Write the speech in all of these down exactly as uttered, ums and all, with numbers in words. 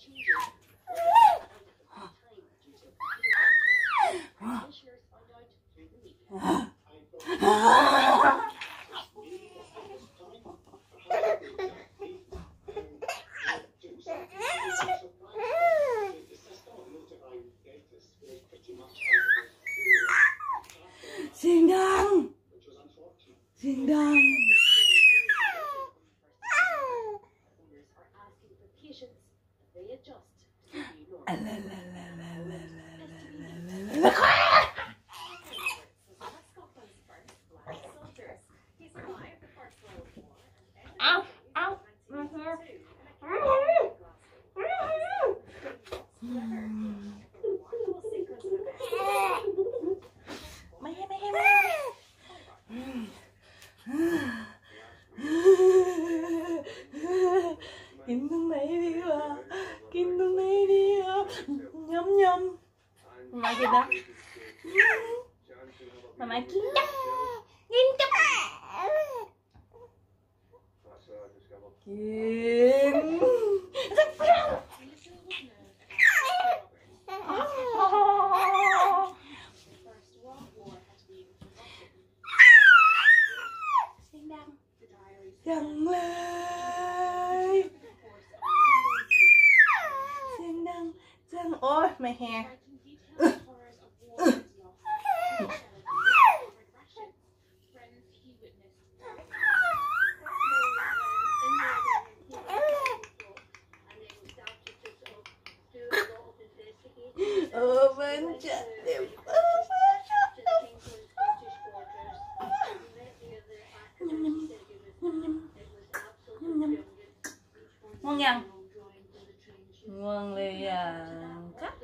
เสียงดังเสียงดังอะไรอะไรอะไรอะไรอะไรเอาเอามาเถอะไม่ให้ไม่ให้ไม่กินตรงไหนดีวะกินตรงไหนดีอ่ะยำยำมากินนะมามากินจับกินจับกินยังเลยเสียงดังจังโอ๊ยไม่แฮเออมันจะเดี๋ยวง่วงยังง่วงเลยอ่ะครับ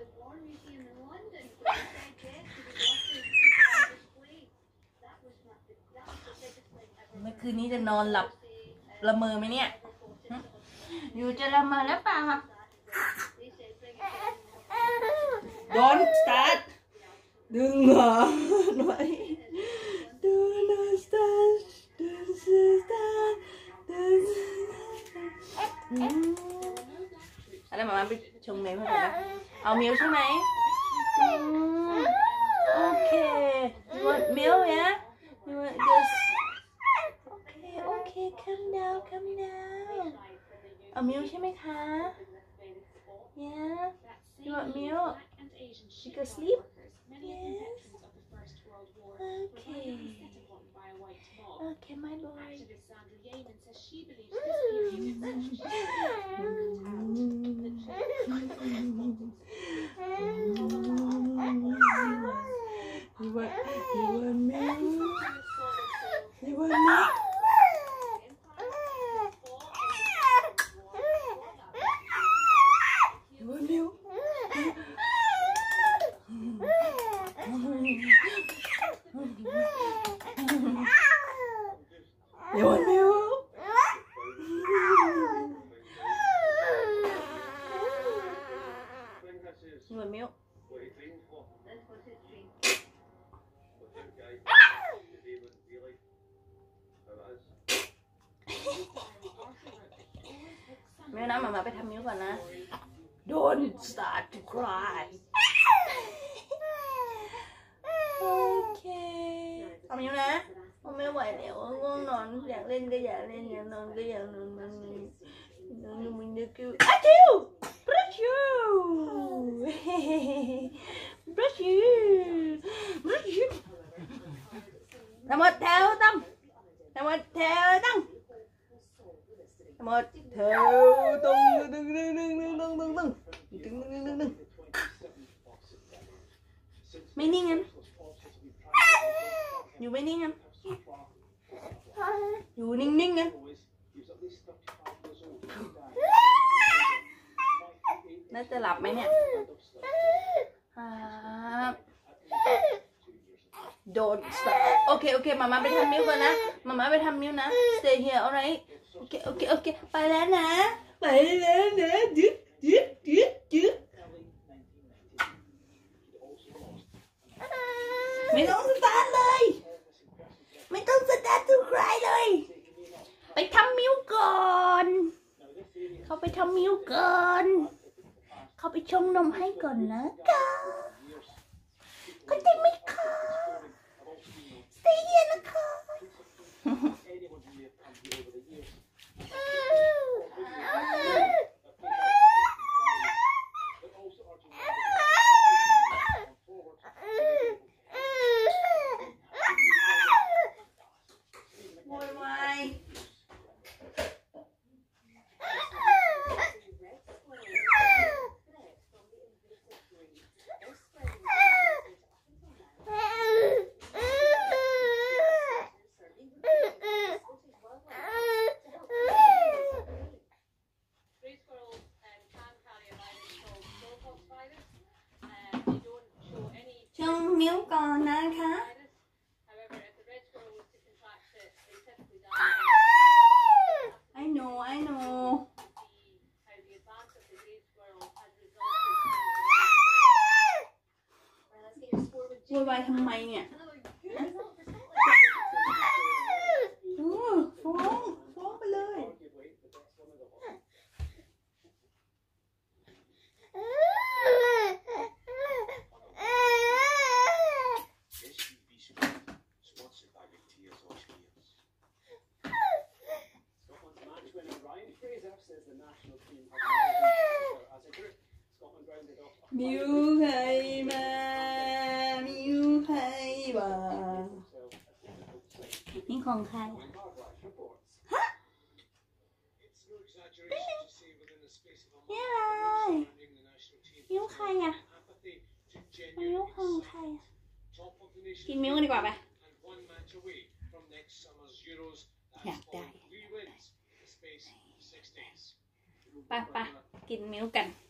เมื่อคืนนี้จะนอนหลับละเมอไหมเนี่ยอยู่จะละเมอแล้วเปล่า Don't start ดึงเหรอไว้ Do not start Don't start Don't start อะไรมาไปชงเมลให้หน่อยนะเอามิลใช่ไหมโอเค you want milk yeah you want just okay okay calm down calm down เอามิลใช่ไหมคะ yeah you want milk you go sleep yes okay okay my boy You want, you want milk? You want milk? You want milk? You want milk? You want milk? Miu นะมามาไปทำมิวก่อนนะ Don't start to cry โอเคเอามิวนะผมไม่ไหวแล้วง่วงนอนอยากเล่นก็อยากเล่นอยากนอนก็อยากนอนมันนอนมึงนึกอยู่อ้าวจิว brush you brush you brush you ทั้งหมดแถวตั้งทั้งหมดแถวตั้งทั้งหมดแถวตรงตึงตึงตึงตึงตึงตึงตึงตึงตึงตึงตึงไม่นิ่งกันอยู่ไม่นิ่งกันอยู่นิ่งๆกันน่าจะหลับไหมเนี่ยครับ Don't stop โอเคโอเคมามาไปทำมิวก่อนนะมามาไปทำมิวนะ Stay here alright โอเคโอเคโอเคไปแล้วนะไปแล้วนะดึ๊ดดึ๊ดดึ๊ดดึ๊ดไม่ต้องสตาร์ทเลยไม่ต้องสตาร์ททุกใครเลยไปทำมิวก่อนเขาไปทำมิวก่อนเข้าไปชงนมให้ก่อนนะคะเข้าใจไหมคะสเตย์เฮียนะคะชงมิ้วก่อนนะคะ I know I know โวยวายทำไมเนี่ยโอ้ฟ้องฟ้องไปเลยมิวใครมามิวใครมานี่ของใครฮะนี่อะไรมิวใครอ่ะมิวของใครอ่ะกินมิวกันดีกว่าไปอยากได้ไปไปกินมิวกัน